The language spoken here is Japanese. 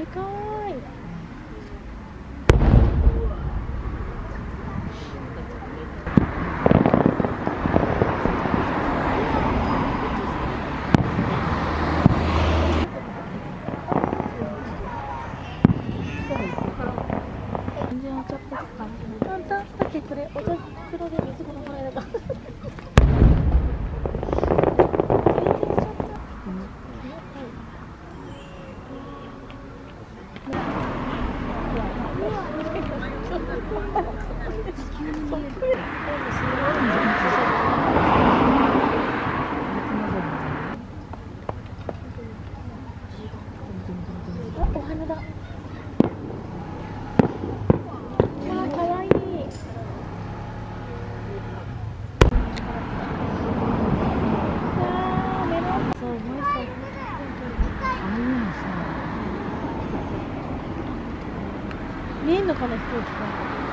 でかい。全然お茶っぽく感じない。あんた、さっきこれお茶袋で水このぐらいだから。お花だ。わあ、かわいい。メロン。そう、もう一個。ああいうのさ。見えんのかな、飛行機が。